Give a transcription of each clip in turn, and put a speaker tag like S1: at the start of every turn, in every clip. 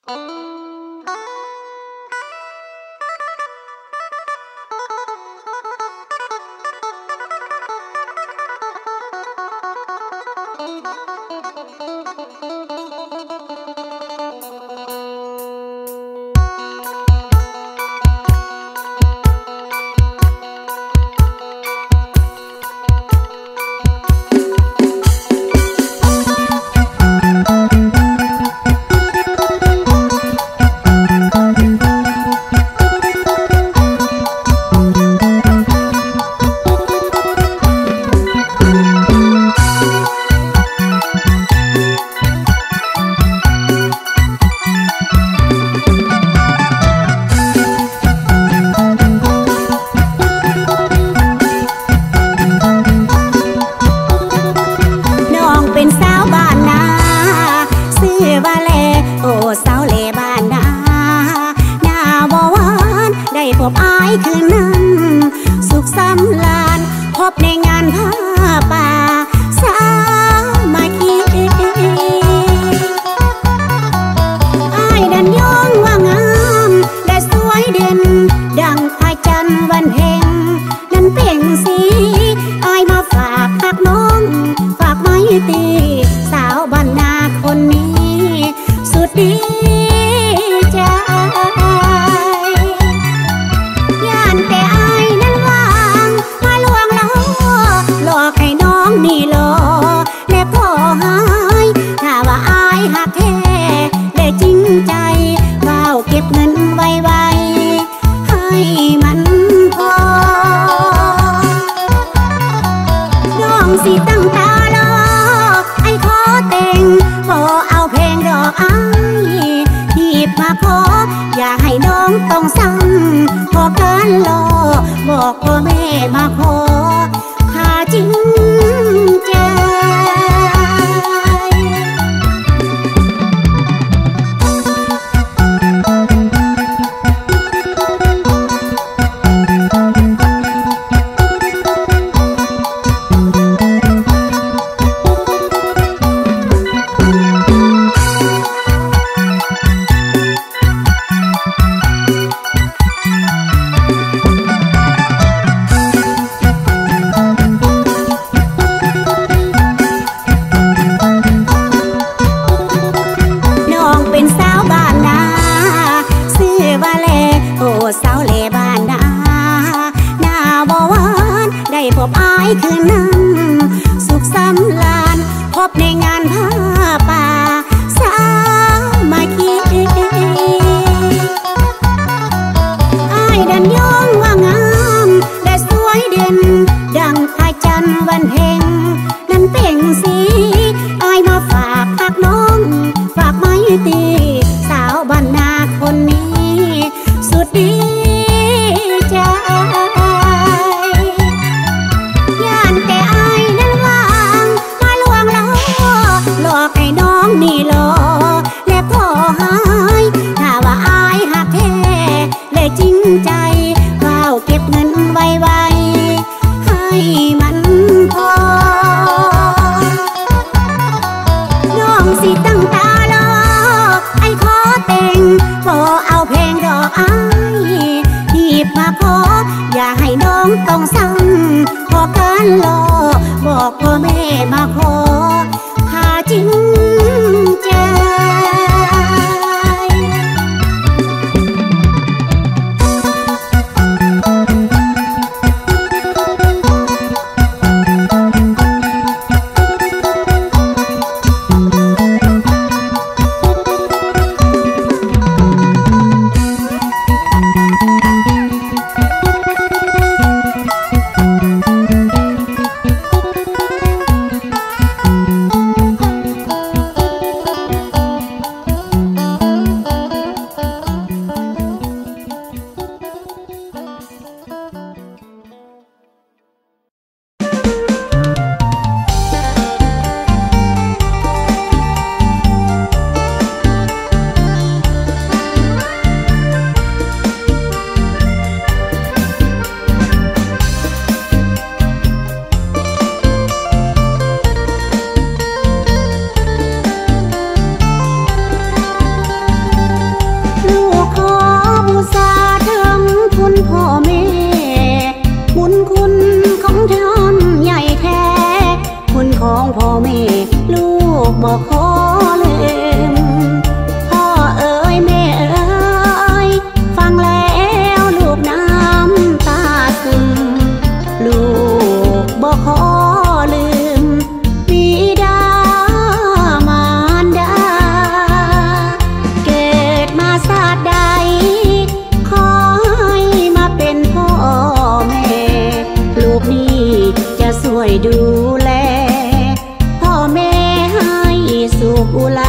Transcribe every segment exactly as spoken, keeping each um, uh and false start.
S1: เ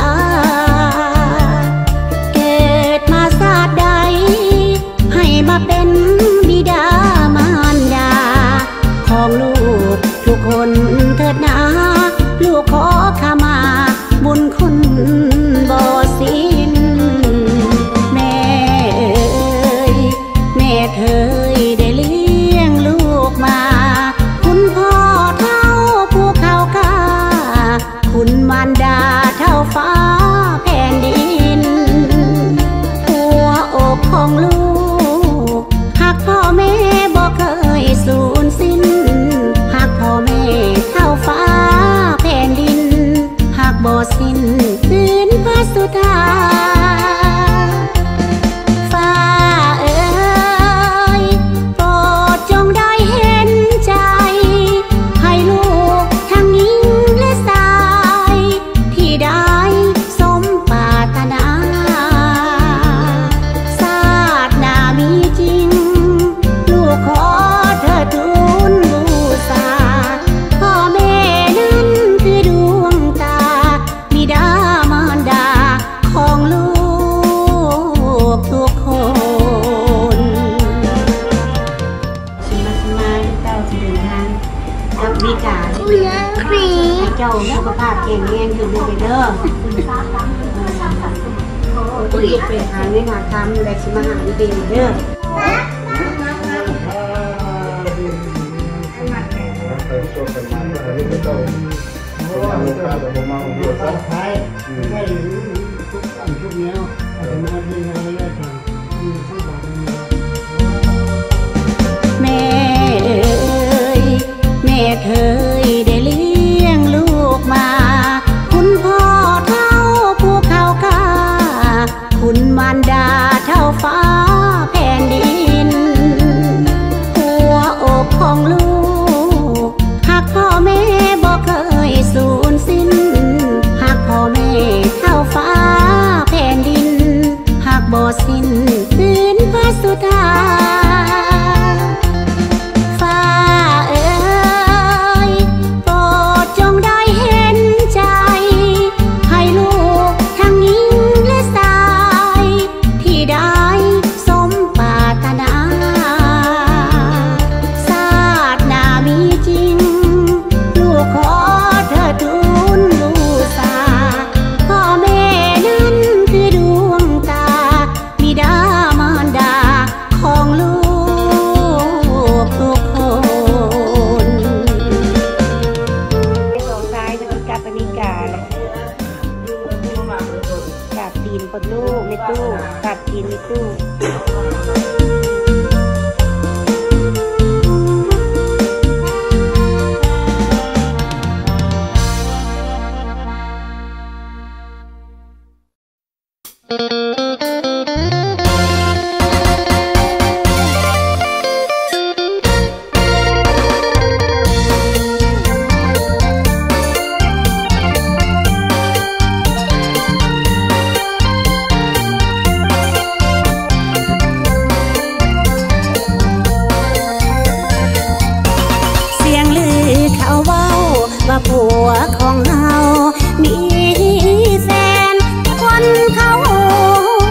S1: าเกิดมาศาสตร์ใดให้มาเป็นบิดามารดาของลูกทุกคนเถิดนาลูกขอขมาบุญคุณบ่สิ้นแม่เอ๋ยแม่เคยได้เลี้ยงลูกมาคุณพ่อเท่าภูเขากาคุณมารดาเท่าฟ้าแผ่นดินหัวอกของลูกหากพ่อแม่บ่เคยสูญสิ้นหากพ่อแม่เท่าฟ้าแผ่นดินหากบ่สิ้นคืนพระสุธาฟ้าเอ๋ยโปรดจงได้เห็นใจให้ลูกทั้งหญิงและชายที่ได้สมปรารถนาศาสนามีจริงลูกขอเธอทูลบูชาพ่อแม่นั้นคือดวงตาบิดามารดาของลูกทุกคนชิมาชิมาเจ้าสิเดินทางกับวิกาให้เจ้าสุขภาพแข็งแรงขึ้นด้วยเด้อโอ้ยไปหาเงินหาคำและชิมาหาดีๆเด้อแม่เอ๋ยแม่เคยได้เลี้ยงลูกมาคุณพ่อเท่าภูเขากาคุณมารดาเท่าฟ้าแผ่นดินหัวอกของลูกหากพ่อแม่บ่เคยสูญสิ้นหากพ่อแม่เท่าฟ้าแผ่นดินหากบ่สิ้นคืนพระสุธาฟ้าเอ๋ยโปรดจงได้เห็นใจให้ลูกทั้งหญิงและชายที่ได้สมปรารถนาศาสนามีจริงลูกขอเธอทูลบูชาพ่อแม่นั้นคือดวงตาบิดามารดาของลูกทุกคนสองซ้ายจะเป็นกาปนิกาเลยกาบตีนปนลูกในตู้กาบตีนในตู้ว่าผัวของเฮามีแฟนคนเขา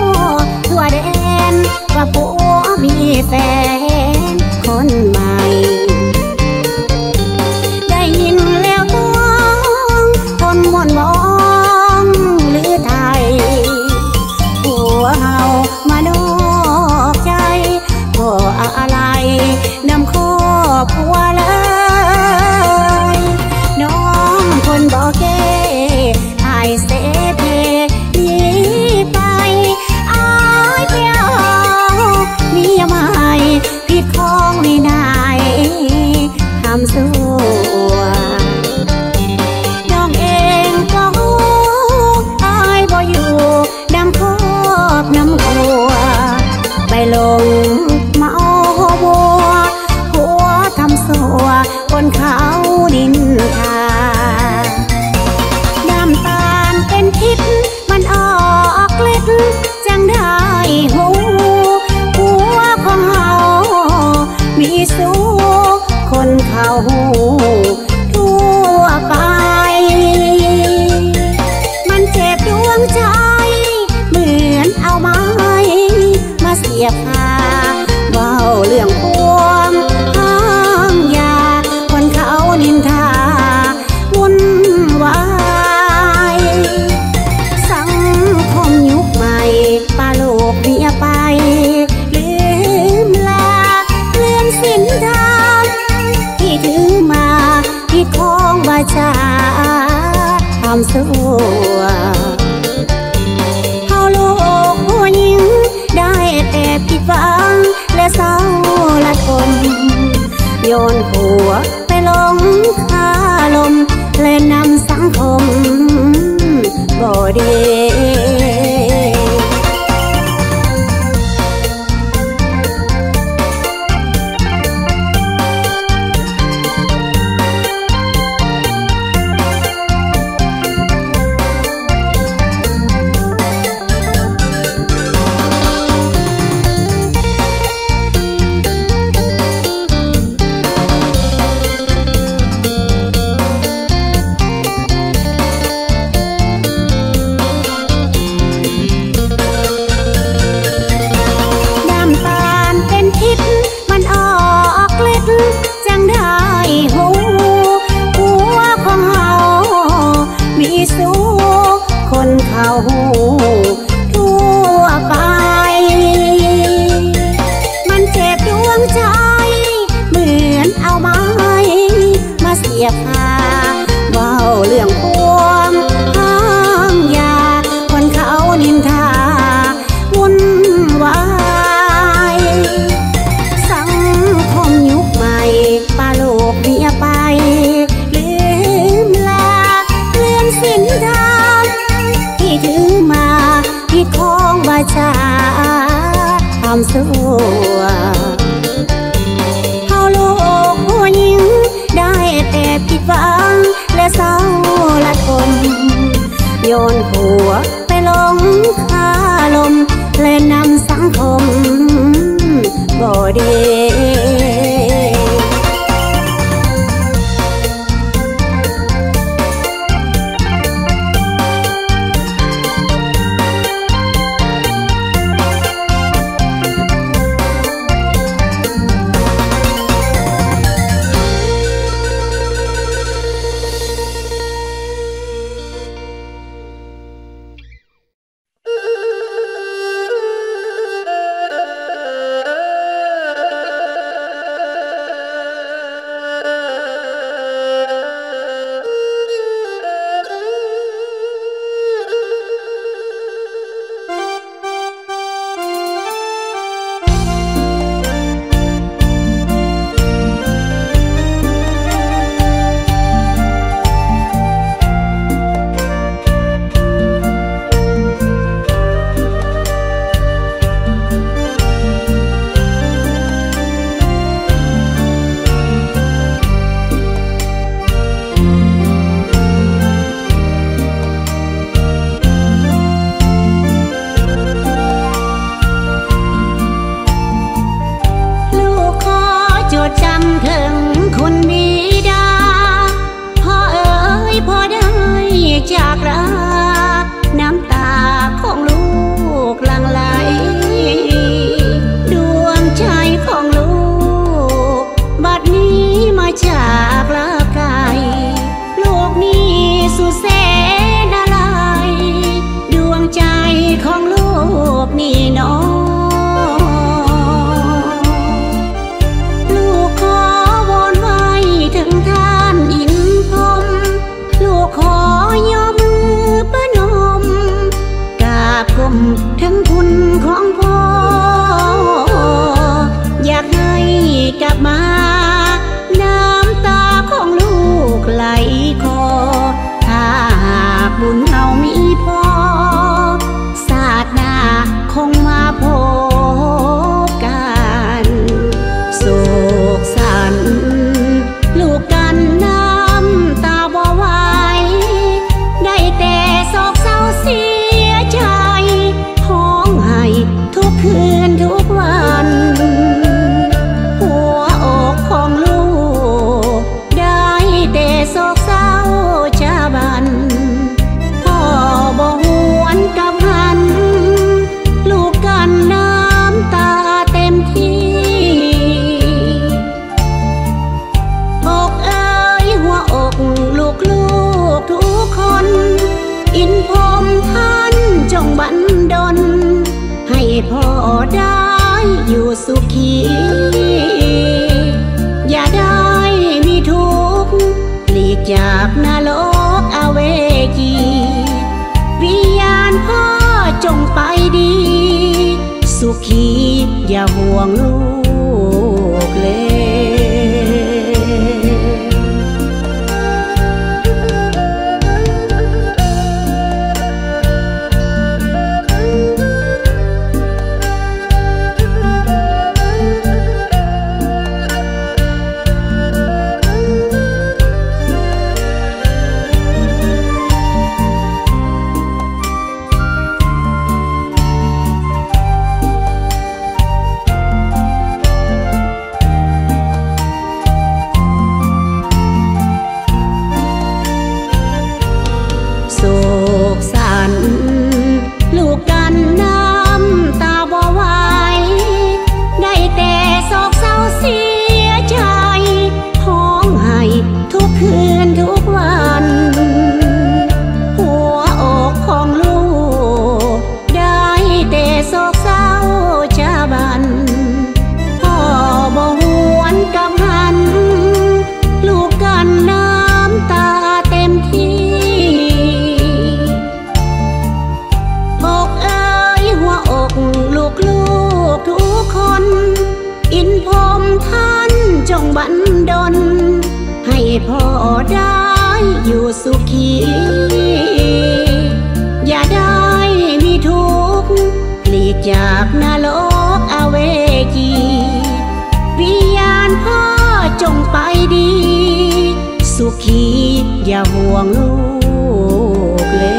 S1: ยบหาเว้าเรื่องพวงห้ามยาคนเขานินทาวุ่นวายสังคมยุคใหม่ปาโลกเมียไปลืมลาเลื่อนสินธรรมที่ถือมาที่ของวาจาทำสัวเฮาโลกผู้หญิงได้แต่ผิดหวังและเศร้าละทมโยนหัวไปลงคาลมและนำสังคมบ่เดทั่วไปมันเจ็บดวงใจเหมือนเอาไม้มาเสียบหาเว้าเรื่องพวงห้ามยาคนเขานินทาวุ่นวายสังคมยุคใหม่ปาโลกเมียไปลืมลาเลื่อนสินธรรมที่ถือมาผิดของวาจาทำสัวเฮาโลกผู้หญิงได้แต่ผิดหวังและเศร้าละทมโยนหัวไปลงคาลมและนำสังคมบ่เดถึงคุณของพ่ออยากให้กลับมาน้ำตาของลูกไหลคอถ้าหากบุญเฮามีพอศาสนาคงมาพบกันโศกสันลูกกันน้ำตาบ่ไหวได้แต่โศกเศร้าเสียใจห้องไห้ทุอยู่สุขีอย่าได้มีทุกข์หลีกจากนรกอเวจีวิญญาณพ่อจงไปดีสุขีอย่าห่วงลูกเลยบันดลให้พ่อได้อยู่สุขีอย่าได้มีทุกข์หลีกจากนรกอเวจีวิญญาณพ่อจงไปดีสุขีอย่าห่วงลูกเลย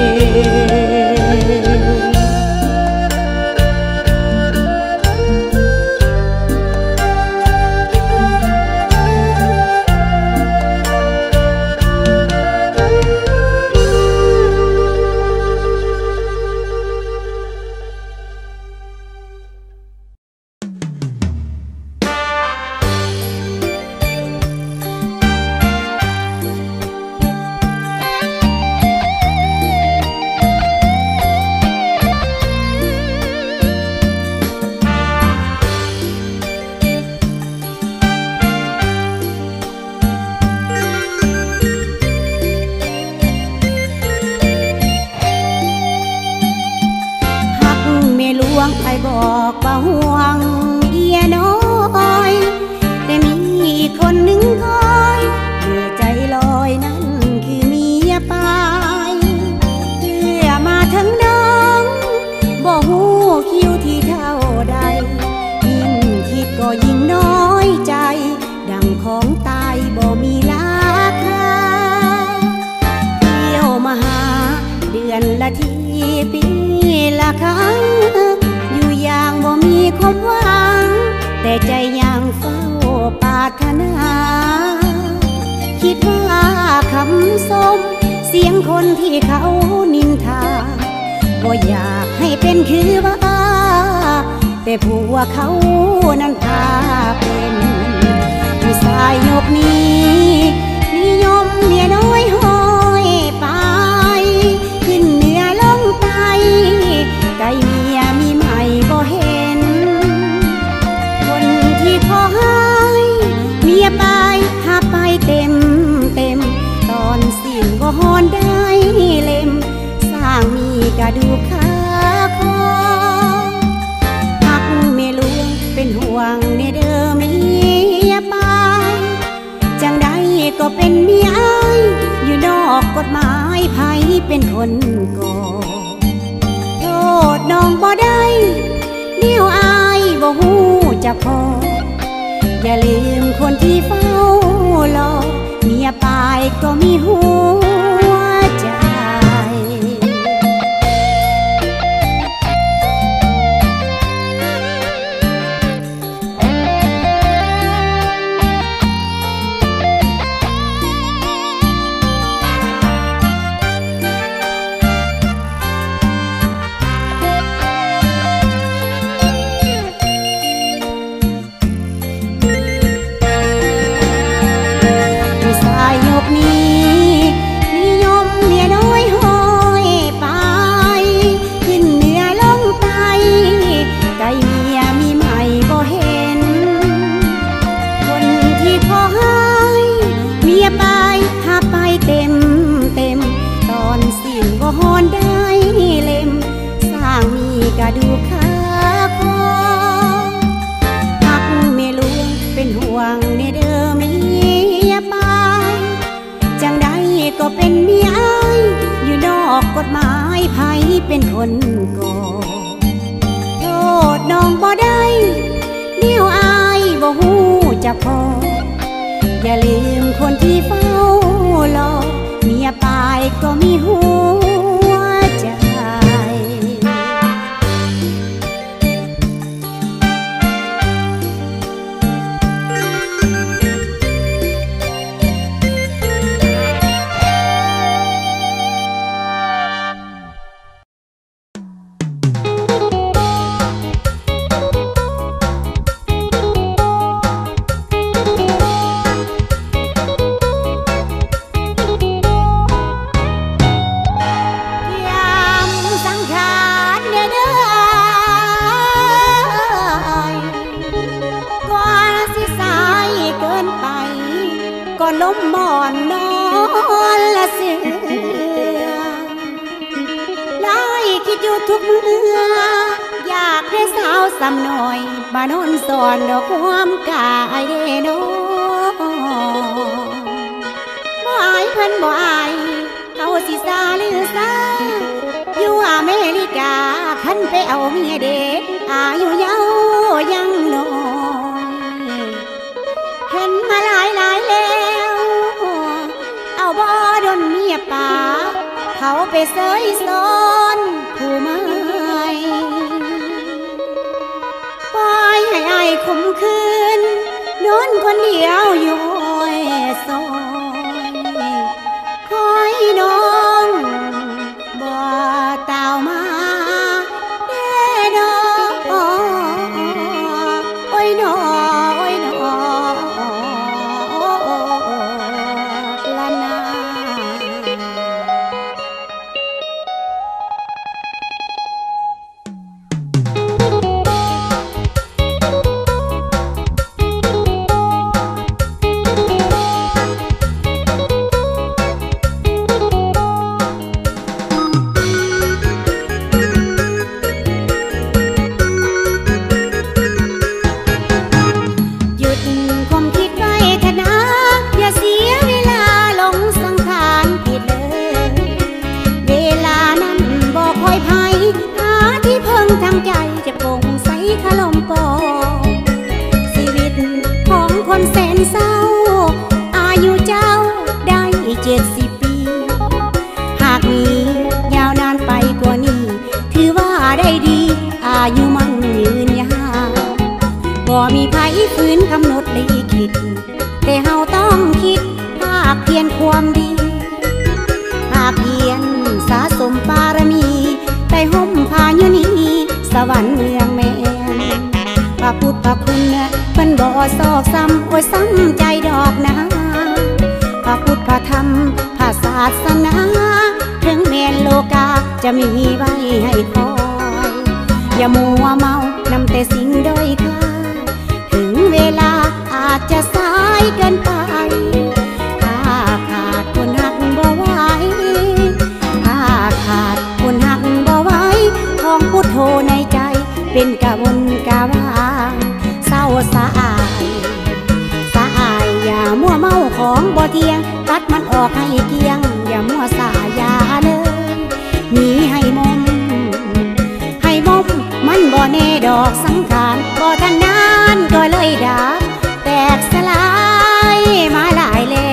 S1: ไอ้บอกว่าห่วงเอียน้อยแต่มีคนหนึ่งคอยเมื่อใจลอยนั่นคือเมียไปเพื่อมาทั้งน้องบอกหูคิวที่เท่าใดยิ่งคิดก็ยิ่งน้อยใจดังของตายบ่มีราคาเที่ยวมาหาเดือนละทีปีละครั้งอย่างบ่มีความหวังแต่ใจยังเฝ้าปรารถนาคิดว่าคำสมเสียงคนที่เขานินทาบ่อยากให้เป็นคือว่าแต่ผัวเขานั้นพาเป็นผู้ชายยกนี้นิยมเมียน้อยห้อยไปขึ้นเหนือลงใต้ไกลเมียมีใหม่บ่เห็นคนที่ขอให้เมียไปหาไปเต็มเต็มตอนสิ้นก็หอนได้เล่มสร้างมีกระดูกขาคอหักเมียหลวงเป็นห่วงในเดิมเมียไปจังใดก็เป็นเมียอยู่นอกกฎหมายไผเป็นคนก่อโทษน้องบ่ได้เดี๋ยวอายบ่ฮู้จักพออย่าลืมคนที่เฝ้ารอเมียปายก็มีหัวใจ นดูค่าคอหักเมียหลวงเป็นห่วงในเด้อเมียปานจังใดก็เป็นเมียอ้ายอยู่นอกกฎหมายไผเป็นคนก่อโทษน้องบ่ได้เดี๋ยวอายบ่ฮู้จักพออย่าลืมคนที่เฝ้ารอเมียปายก็มีหัวใจก็ล้มหมอนนอนละเสือไล่คิดอยู่ทุกเมื่ออยากได้สาวสำหน่อยมานอนสอนดอกความกายเด้น้องบ่อายเพิ่นบ่อายเขาสิซาหรือซาอยู่อเมริกาคันไปเอาเมียเด็กอายุเยาว์ยังน้อยเห็นมาหลายหลายแล้วเอาบ่ดนเมียป่าเขาไปเสยซ้อนผู้ไม้ปล่อยให้อายข่มขืนนอนคนเดียวอยู่ห้อยซอยคอยน้องบ่ตาวมาเด้อน้องโอ้ยน้องขลมปอชีวิตของคนแสนเศร้าอายุเจ้าได้เจ็ดสิบปีหากมียาวนานไปกว่านี้ถือว่าได้ดีอายุมั่นยืนยาวบ่มีไผฝืนกำหนดลิขิตแต่เฮาต้องคิดภาคเพียรความดีภาคเพียรสะสมบารมีใต้ห่มผ้ายุนีสวรรค์เมืองแม่พระพุทธพระคุณเพิ่นบ่ซอกซ้ำโอ้ยซ้ำใจดอกนะพระพุทธพระธรรมพระศาสนาถึงแม้นโลกาจะมีไว้ให้คอยอย่ามัวเมานำแต่สิ่งด้อยค่าถึงเวลาอาจจะสายเกินไปถ้าขาดคนหักบ่ไหวถ้าขาดคนหักบ่ไหวท่องพุทโธในใจเป็นกะวนกะวาเศร้าสะอายสะอายอย่ามัวเมาของบ่เที่ยงตัดมันออกให้เกี่ยงอย่ามัวสายาเลยมีให้มมให้มมมันบ่แน่ดอกสังขารบ่ทันนานก็เลยดาแตกสลายมาหลายแล้ว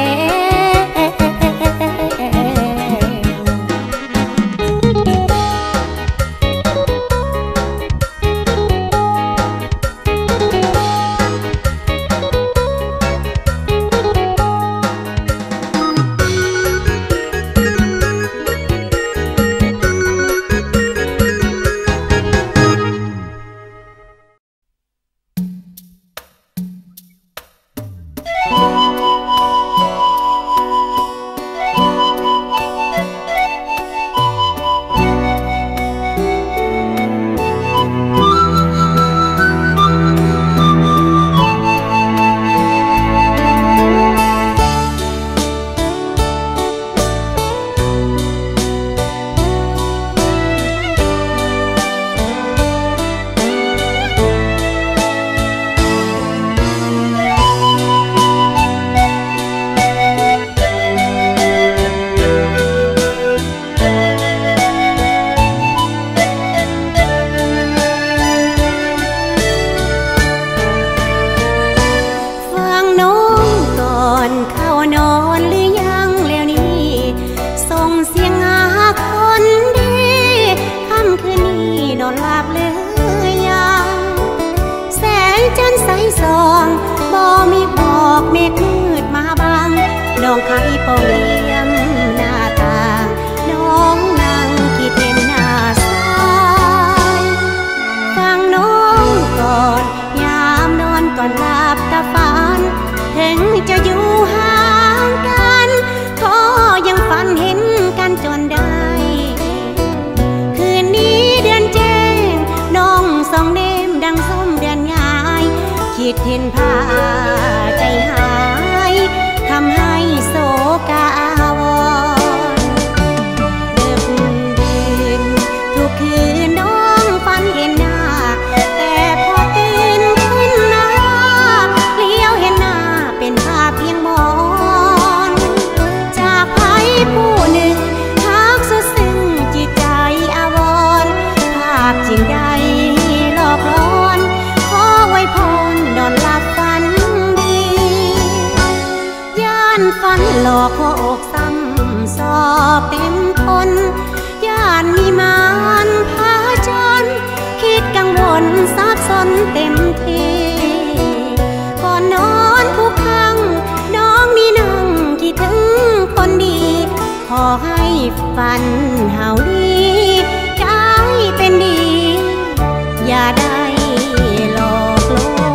S1: คิดเห็นผ้าใจหายทำให้โศกาวรดึกดื่นทุกคืนน้องฝันเห็นหน้าแต่พอตื่นขึ้นมาเลี้ยวเห็นหน้าเป็นภาพเพียงมอนจากใครผู้หนึ่งทักสุดซึ้งจิตใจอาวรณ์ภาพจริงใดหลอกหลอนขอไว้พรนอนหลับฝันดีย่านฝันหลอกหัวอกซ้ำสอบเต็มทนย่านมีมารพาจนคิดกังวลสับสนเต็มทีก่อนนอนทุกครั้งน้องนี่นั่งคิดถึงคนดีขอให้ฝันเฮาดีใจเป็นดีอย่าได้หลอกลว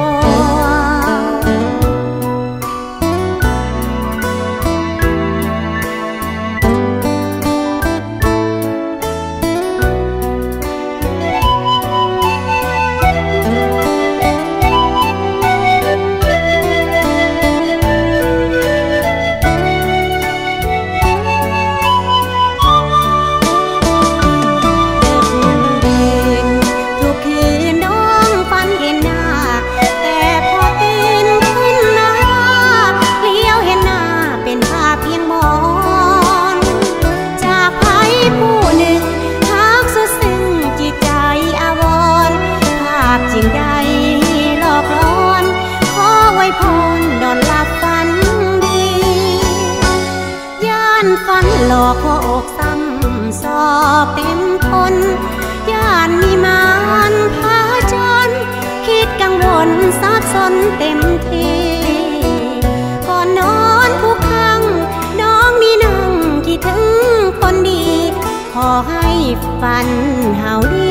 S1: ฝันหลอกหัวอกซ้ำสอบเต็มทนย่านมีมารพาจนคิดกังวลสับสนเต็มทีก่อนนอนทุกครั้งน้องนี่นั่งคิดถึงคนดีขอให้ฝันเฮาดี